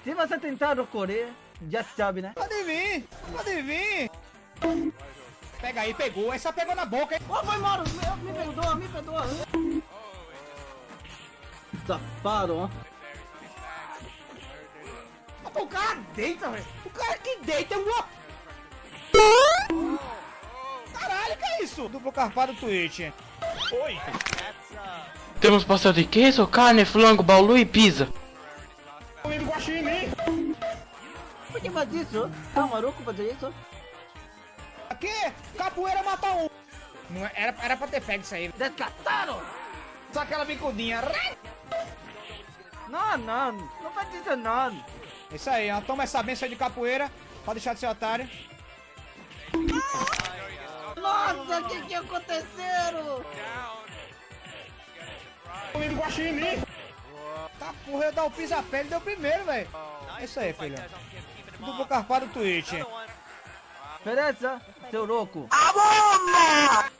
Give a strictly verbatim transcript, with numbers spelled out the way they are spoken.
Se você tentar correr, já sabe, né? Pode vir, pode vir. Pega aí, pegou. Essa pegou na boca, hein? Ô, foi embora. Me, me perdoa, me perdoa. Safado, ó. O cara deita, velho. O cara que deita é um... Caralho, que é isso? Duplo carpado Twitch. Oi. Temos pastel de queijo, carne, flango, baulu e pizza. Comendo guaxinim. Por que faz isso? Tá maluco fazer isso? Aqui, capoeira mata um. Não, era, era pra ter pego isso aí. Descartaram! Só aquela bicudinha. Não, não. Não faz isso, não. Isso aí, ó. Toma essa benção aí de capoeira. Pode deixar de ser otário. Nossa, o que que aconteceu? Comendo guaxinim. Tá porra, eu dar o pisa-pele deu primeiro, velho. É isso aí, filho. Duplo carpado Twitch. Beleza, seu louco. A bomba!